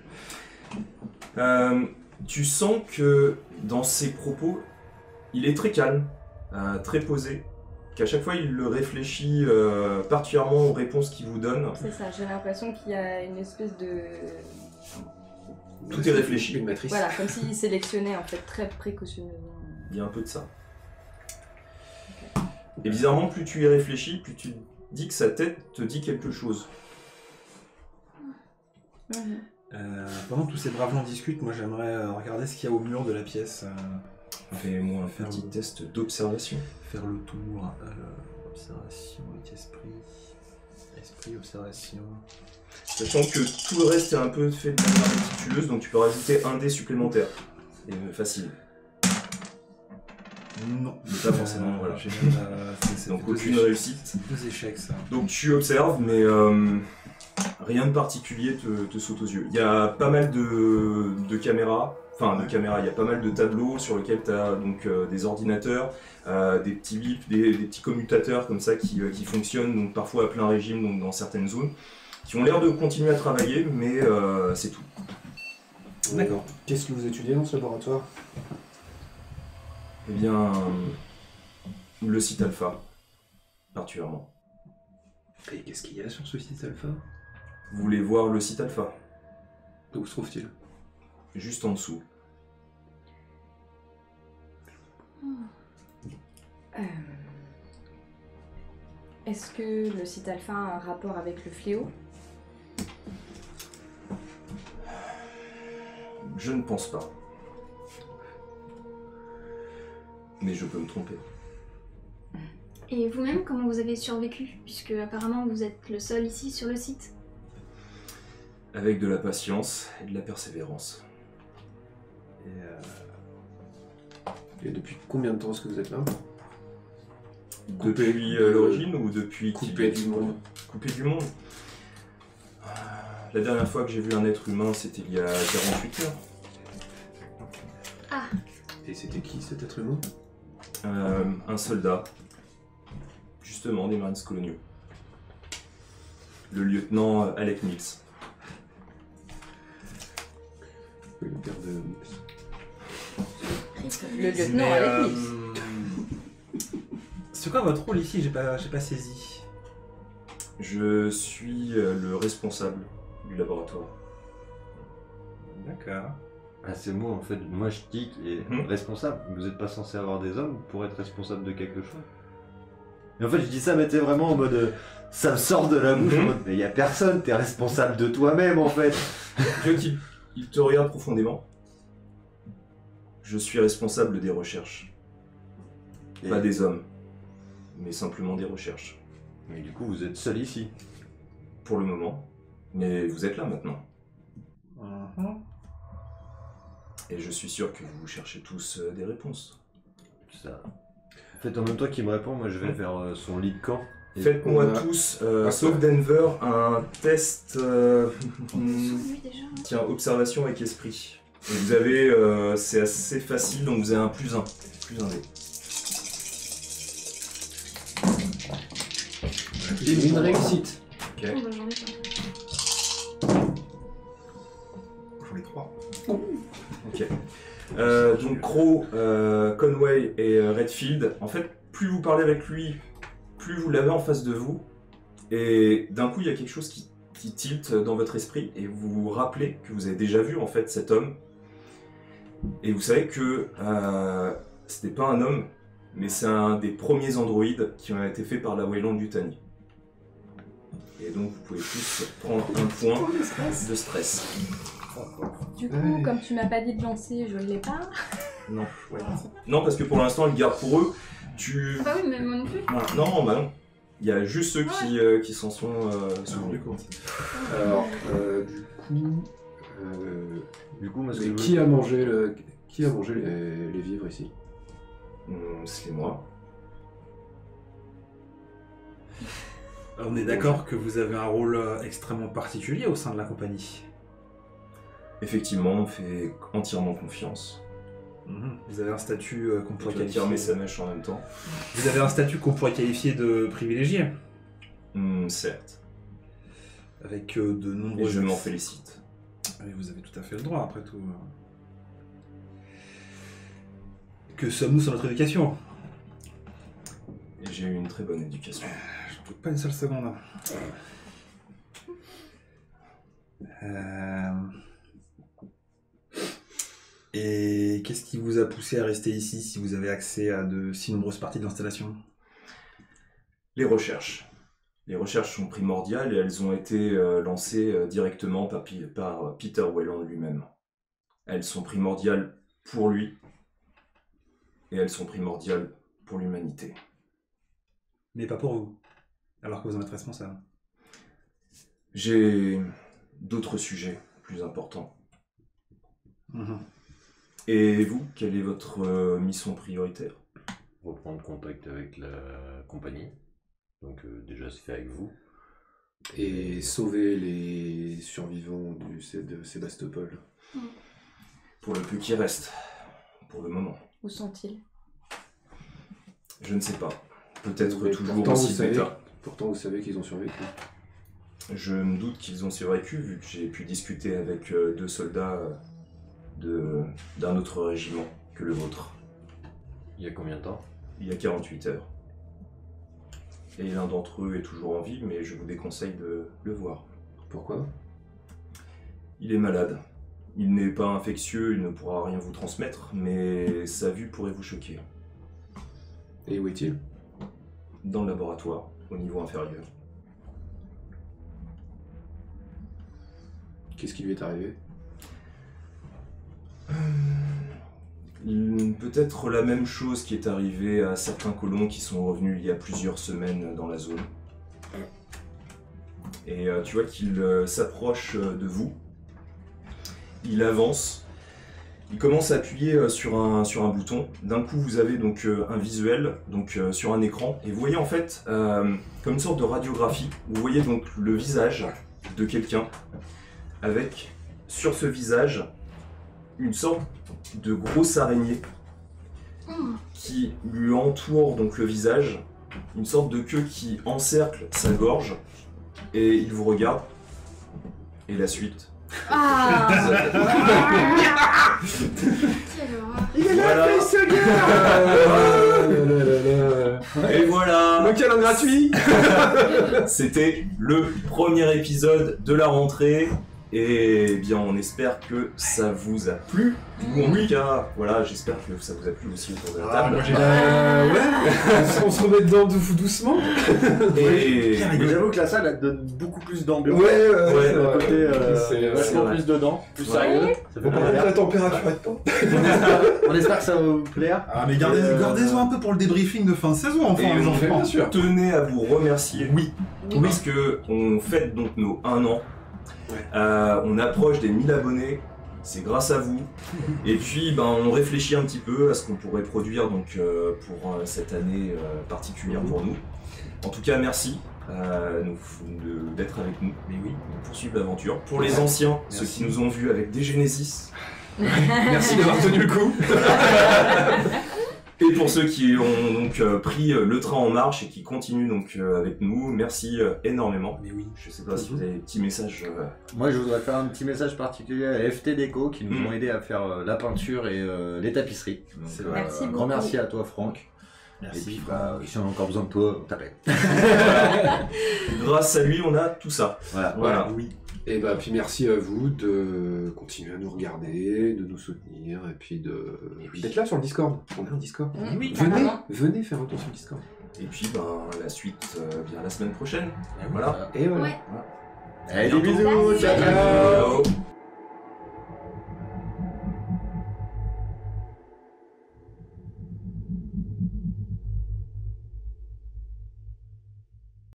Euh, tu sens que dans ses propos, il est très calme, euh, très posé, qu'à chaque fois il le réfléchit euh, particulièrement aux réponses qu'il vous donne. C'est ça, j'ai l'impression qu'il y a une espèce de... Tout est réfléchi. Une matrice. Voilà, comme s'il sélectionnait en fait très précautionneusement. Il y a un peu de ça. Et bizarrement, plus tu y réfléchis, plus tu dis que sa tête te dit quelque chose. Mhm. Euh, pendant que tous ces braves gens discutent, moi j'aimerais euh, regarder ce qu'il y a au mur de la pièce. euh, Fais-moi un Faire petit le- test d'observation. faire le tour. euh, observation avec esprit. Esprit, observation. Sachant que tout le reste est un peu fait de manière méticuleuse, donc tu peux rajouter un dé supplémentaire. Et euh, facile. Non. Mais pas forcément, voilà. J'ai même, euh, c'est- c'est Donc deux aucune échecs. réussite. Deux échecs, ça. Donc tu observes, mais euh, rien de particulier te, te saute aux yeux. Il y a pas mal de, de caméras, enfin de caméras, il y a pas mal de tableaux sur lesquels tu as donc euh, des ordinateurs, euh, des petits bips, des, des petits commutateurs comme ça qui, euh, qui fonctionnent donc parfois à plein régime donc dans certaines zones, qui ont l'air de continuer à travailler, mais euh, c'est tout. D'accord. Qu'est-ce que vous étudiez dans ce laboratoire? Eh bien, euh, le site alpha, particulièrement. Et qu'est-ce qu'il y a sur ce site alpha? Vous voulez voir le site alpha? Où se trouve-t-il? Juste en dessous. Euh, Est-ce que le site alpha a un rapport avec le fléau? Je ne pense pas. Mais je peux me tromper. Et vous-même, comment vous avez survécu? Puisque apparemment vous êtes le seul ici sur le site. Avec de la patience et de la persévérance. Et, euh, Et depuis combien de temps est-ce que vous êtes là? Depuis Coupé euh, de- l'origine ou depuis qu'il Coupé est du monde. Coupé du monde. La dernière fois que j'ai vu un être humain, c'était il y a quarante-huit heures. Et c'était qui cet être humain? Euh, un soldat. Justement, des Marines coloniaux. Le lieutenant euh, Alec Mills. Oui, le père de... Le lieutenant mais, avec euh, Mills. C'est quoi votre rôle ici? J'ai pas, j'ai pas saisi. Je suis euh, le responsable du laboratoire. D'accord. Ah, c'est moi en fait, moi je tic et Mhm. responsable. Vous n'êtes pas censé avoir des hommes pour être responsable de quelque chose. Et en fait, je dis ça, mais t'es vraiment en mode. euh, ça me sort de la bouche en Mhm. mode. Mais y a personne, t'es responsable de toi-même en fait. Tu vois qu'il il te regarde profondément. Je suis responsable des recherches. Et- Pas des hommes, mais simplement des recherches. Mais du coup, vous êtes seul ici. Pour le moment. Mais vous êtes là maintenant. Mhm. Et je suis sûr que vous cherchez tous euh, des réponses. Ça. En fait, en même temps qu'il me répond, moi je vais vers euh, son lit de camp. Et- Faites-moi on a- tous, euh, Ah, sauf quoi Denver, un test euh, Lui déjà. tiens, observation avec esprit. Et vous avez, euh, c'est assez facile, donc vous avez un plus un. Plus un dé. Une réussite. Ok. Oh, bah, j'en ai pas. J'en ai trois. Ok. Euh, donc Crow, euh, Conway et euh, Redfield, en fait, plus vous parlez avec lui, plus vous l'avez en face de vous, et d'un coup il y a quelque chose qui, qui tilte dans votre esprit, et vous vous rappelez que vous avez déjà vu en fait cet homme, et vous savez que euh, c'était pas un homme, mais c'est un des premiers androïdes qui ont été faits par la Wayland Yutani. Et donc vous pouvez tous prendre un point de stress. Du coup, Ouais. comme tu m'as pas dit de lancer, je l'ai pas. Non. Non, parce que pour l'instant, ils le gardent pour eux. Tu. Ah bah oui, mais moi non plus. Ah, non, bah non. Il y a juste ceux qui, euh, qui s'en sont euh, souvenus. Alors, euh, du coup... euh, Du coup, moi ce que mais je veux- qui a mangé, le... qui a mangé les, les vivres ici? Hum, c'est moi. On est d'accord que vous avez un rôle euh, extrêmement particulier au sein de la compagnie. Effectivement, on fait entièrement confiance. Mhm. Vous avez un statut euh, qu'on Tu pourrait vas tirer mes qualifier. samèches en même temps. Vous avez un statut qu'on pourrait qualifier de privilégié, Hum, certes. avec euh, de Et nombreux. je m'en félicite. Mais vous avez tout à fait le droit, après tout. Que sommes-nous sur notre éducation? Et j'ai eu une très bonne éducation. Je doute pas une seule seconde. Euh... Et qu'est-ce qui vous a poussé à rester ici si vous avez accès à de si nombreuses parties de l'installation? Les recherches. Les recherches sont primordiales et elles ont été euh, lancées euh, directement par, Pi- par euh, Peter Weyland lui-même. Elles sont primordiales pour lui et elles sont primordiales pour l'humanité. Mais pas pour vous, alors que vous en êtes responsable. J'ai d'autres sujets plus importants. Mhm. Et vous, quelle est votre euh, mission prioritaire? reprendre contact avec la compagnie. Donc euh, déjà c'est fait avec vous. Et sauver les survivants du, de Sébastopol. Pour le peu qui reste, pour le moment. Où sont-ils? Je ne sais pas. Peut-être Mais toujours pourtant, aussi vous savez, bêta. pourtant vous savez qu'ils ont survécu. Je me doute qu'ils ont survécu, vu que j'ai pu discuter avec euh, deux soldats euh, de, d'un autre régiment que le vôtre, Il y a combien de temps? il y a quarante-huit heures. Et l'un d'entre eux est toujours en vie, mais je vous déconseille de le voir. Pourquoi? Il est malade. Il n'est pas infectieux, il ne pourra rien vous transmettre, mais sa vue pourrait vous choquer. Et où est-il? Dans le laboratoire, au niveau inférieur. Qu'est-ce qui lui est arrivé? Il- Peut-être la même chose qui est arrivée à certains colons qui sont revenus il y a plusieurs semaines dans la zone. Et euh, tu vois qu'il euh, s'approche euh, de vous. Il avance. Il commence à appuyer euh, sur, un, sur un bouton. D'un coup, vous avez donc euh, un visuel donc, euh, sur un écran. Et vous voyez en fait, euh, comme une sorte de radiographie, vous voyez donc le visage de quelqu'un avec, sur ce visage, une sorte de grosse araignée qui lui entoure donc le visage, une sorte de queue qui encercle sa gorge, et il vous regarde. Et la suite. Ah Quelle horreur. Il est Voilà. là, ce gars. Et voilà. Le câlin gratuit. C'était le premier épisode de la rentrée. Et bien, on espère que ça vous a plu. Ou en tout cas, voilà, j'espère que ça vous a plu aussi autour de la Ah, table. moi j'ai Euh, ouais. On se remet dedans dou- doucement. Et Mais j'avoue que la salle elle donne beaucoup plus d'ambiance. Ouais, Ouais, ouais, Le ouais. côté euh, C'est- vachement c'est vrai. plus dedans, plus Ouais. sérieux. Ça fait On va mettre plaisir. la température maintenant. On espère, on espère que ça va vous plaire. Ah, mais gardez, Euh, gardez-en un peu pour le débriefing de fin de saison, enfin, Et les on enfants. bien sûr. tenais à vous remercier. Oui. Parce que on fête donc nos un an. Ouais. Euh, on approche des mille abonnés. C'est grâce à vous. Et puis, ben, on réfléchit un petit peu à ce qu'on pourrait produire donc, euh, pour euh, cette année euh, particulière pour nous. En tout cas, merci euh, nous- de- d'être avec nous. Mais oui, on poursuit l'aventure. Pour les anciens, ceux Merci. qui nous ont vus avec des Genesis. Merci d'avoir tenu le coup. Et pour ceux qui ont donc euh, pris euh, le train en marche et qui continuent donc euh, avec nous, merci euh, énormément. Mais oui. Je sais pas si vous avez des petits messages. euh, Moi je voudrais faire un petit message particulier à F T Déco qui nous Mm. ont aidé à faire euh, la peinture et euh, les tapisseries. Donc, C'est euh, vrai. Merci un grand beaucoup. merci à toi Franck. Merci. Et puis bah, si on a encore besoin de toi, on t'appelle. Grâce à lui, on a tout ça. Voilà. Voilà. Oui. Et bah puis merci à vous de continuer à nous regarder, de nous soutenir et puis de d'être là sur le Discord. On a un Discord. Mmh, Oui. Venez, carrément. venez faire un tour sur le Discord. Et puis, ben, la suite euh, vient la semaine prochaine. Ah oui, Voilà. Et voilà. Ouais. Allez, bientôt. bisous, ciao, ciao. Ciao.